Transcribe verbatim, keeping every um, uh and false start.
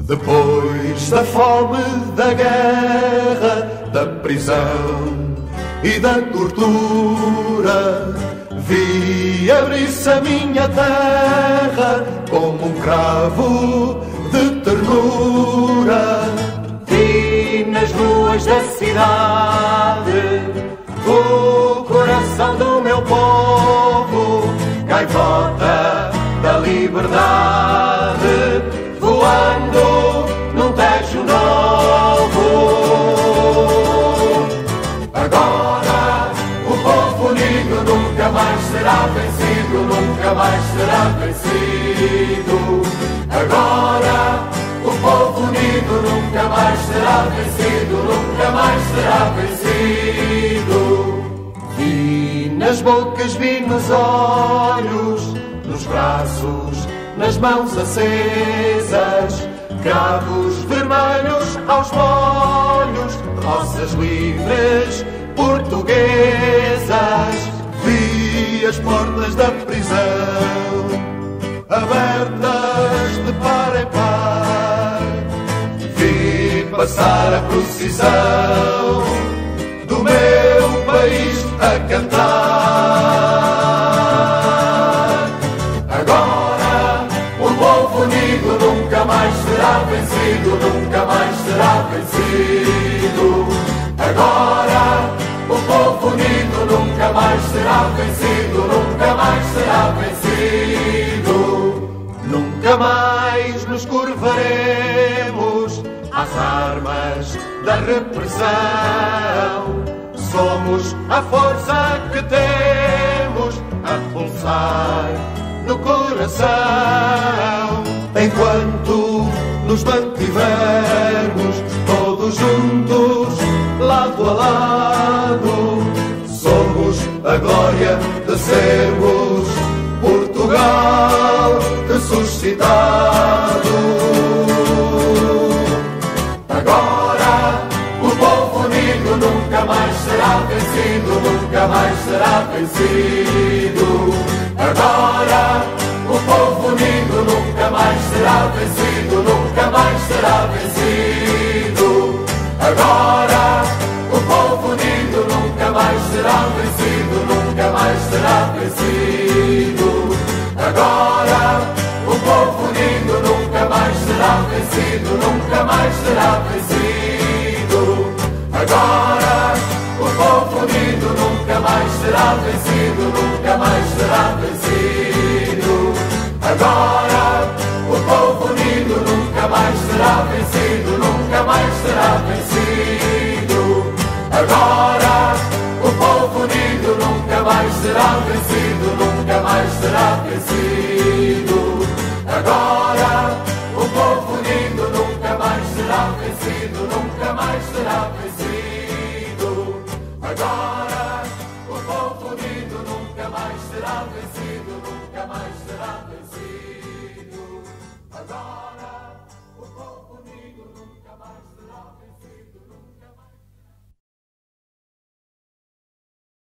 Depois da fome, da guerra, da prisão e da tortura, vi abrir-se a minha terra como um cravo de ternura. Vi nas ruas da cidade o coração do meu povo, gaivota da liberdade, voando num Tejo novo. Agora o povo unido nunca mais será vencido, nunca mais será vencido. Agora o povo unido nunca mais será vencido, nunca mais será vencido. Vi nas bocas, vi nos olhos, nos braços, nas mãos acesas, cravos vermelhos aos molhos, roças livres portuguesas. Vi as portas da prisão abertas de par em par, vi passar a procissão do meu país a cantar. Agora o povo unido nunca mais será vencido, nunca mais será vencido. Agora o povo unido nunca mais será vencido, nunca mais será vencido. Nunca mais nos curvaremos às armas da repressão. Somos a força que temos a pulsar no coração. Enquanto nos mantivermos todos juntos, lado a lado, somos a glória de sermos Portugal ressuscitado. Agora o povo unido nunca mais será vencido, nunca mais será vencido. Agora o povo unido nunca mais será vencido, nunca mais será vencido. Agora o povo unido nunca mais será vencido, nunca mais será vencido. Agora o povo unido nunca mais será vencido, nunca mais será vencido. Agora o povo unido nunca mais será vencido, nunca mais será vencido. Agora o povo unido nunca mais será vencido, nunca mais será vencido.